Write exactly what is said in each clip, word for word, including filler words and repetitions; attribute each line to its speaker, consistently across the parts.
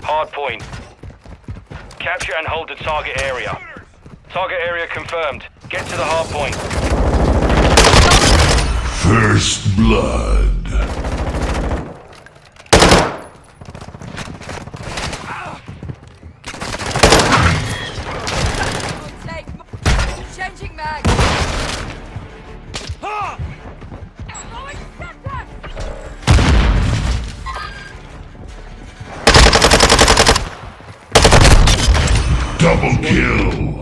Speaker 1: Hard point. Capture and hold the target area. Target area confirmed. Get to the hard point.
Speaker 2: First blood.
Speaker 3: Changing mag.
Speaker 2: Double kill.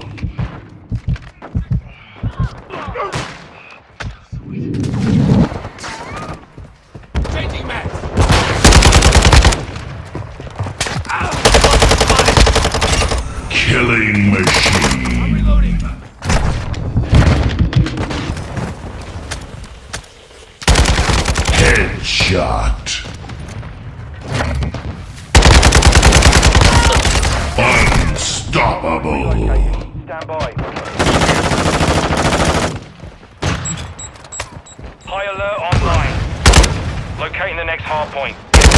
Speaker 4: Changing mags.
Speaker 2: Killing machine.
Speaker 4: Reloading.
Speaker 2: Headshot. Unstoppable.
Speaker 1: Stand by. High alert online. Locating the next hard point.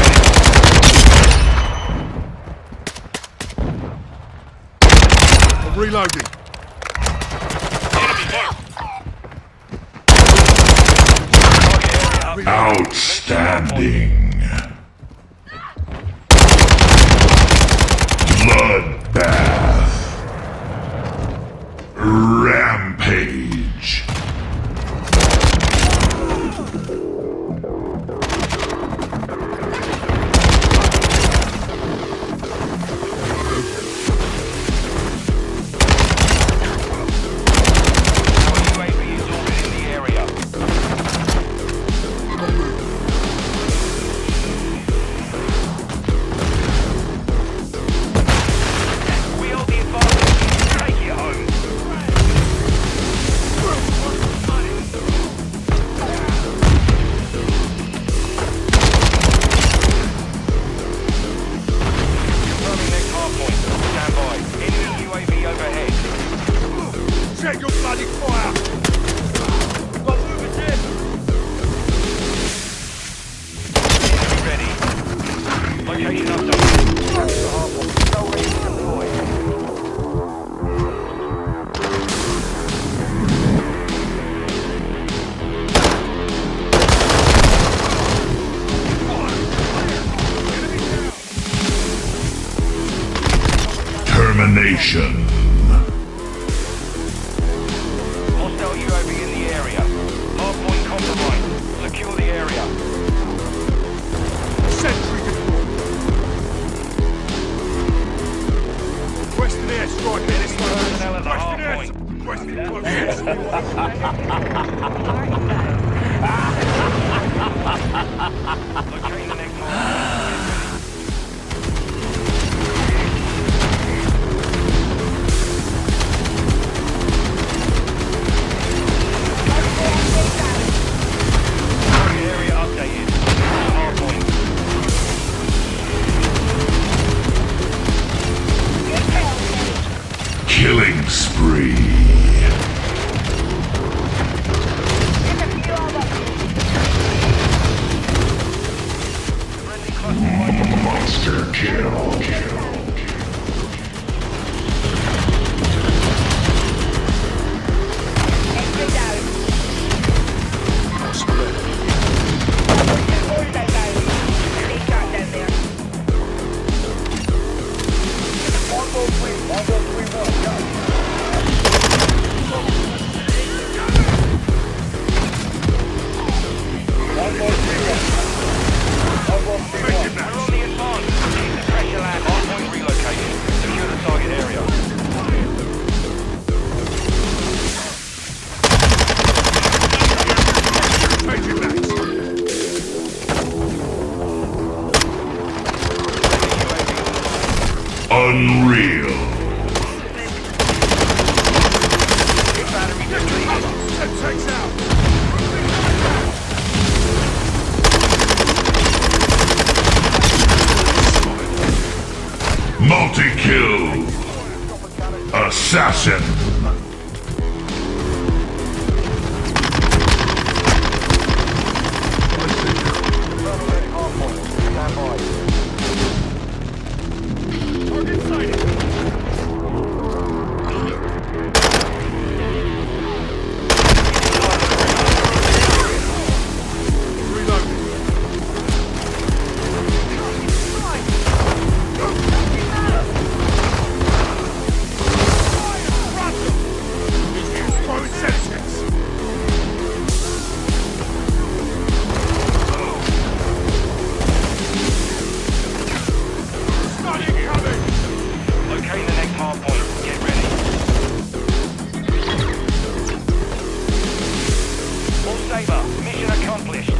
Speaker 4: I'm reloading.
Speaker 2: Outstanding. Bloodbath. Rampage.
Speaker 4: Check your bloody fire! Got movers in!
Speaker 1: Ready. Location update. Capture the hard point. Control ready to deploy.
Speaker 2: Termination.
Speaker 1: Hostile U A V in the area. Hard point compromised. Secure the area.
Speaker 4: Sentry deployed! Western airstrike in this
Speaker 1: Personnel at the hard
Speaker 4: Western
Speaker 1: point.
Speaker 4: air... Western close air...
Speaker 1: Locating the next hard point.
Speaker 2: Killing spree. Monster kill. kill. Unreal.
Speaker 4: Takes out!
Speaker 2: Multi-kill. Assassin.
Speaker 1: Saber. Mission accomplished.